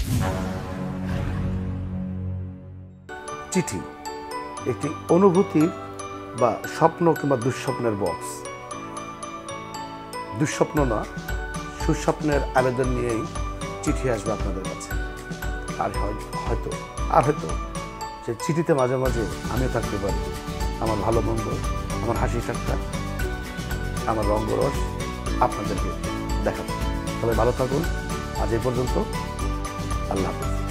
চিঠি একটি অনুভূতির বা স্বপ্ন কিংবা দুঃস্বপ্নের বক্স। দুঃস্বপ্ন না, সুস্বপ্নের আবেদন নিয়েই চিঠি আসবে আপনাদের কাছে। আর হয়তো সেই চিঠিতে মাঝে মাঝে আমিও থাকতে পারি, আমার ভালো মন্দ, আমার হাসি ঠাট্টা, আমার রঙ্গরস আপনাদেরকে দেখাবো। তবে ভালো থাকুন। আজ এই পর্যন্ত। আল্লাহ হাফেজ।